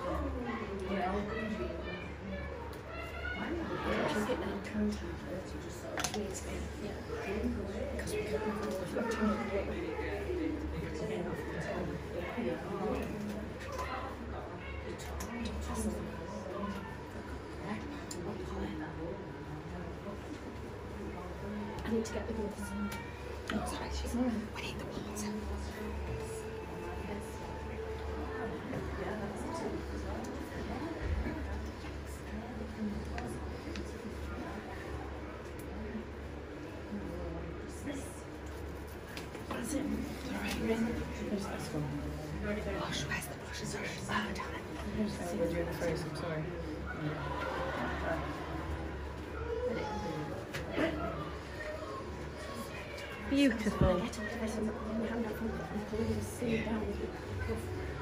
I need to get the gloves. Oh, sorry, she's on. We need the water. That's it. Where's this one? Blush, where's the blush? Sorry, oh, damn it. We're doing the face, I'm sorry. Beautiful. Get all the face on the hand up and pull the seam down with the cuff.